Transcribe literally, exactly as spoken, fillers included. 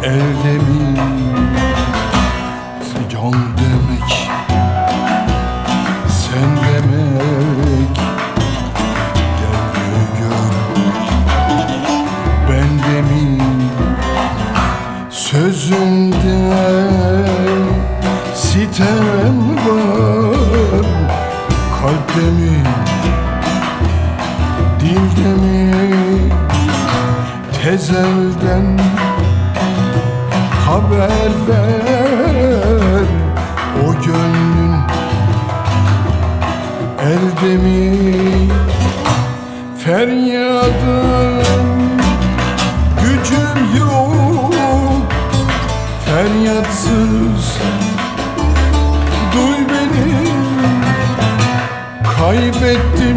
elde mi can demek, sen demek, gel de gör bende mi sözünde sitem var, kalpte mi dilde mi tezelden haber ver, o gönlün elde mi? Feryadım gücüm yok, feryatsız duy beni, kaybettim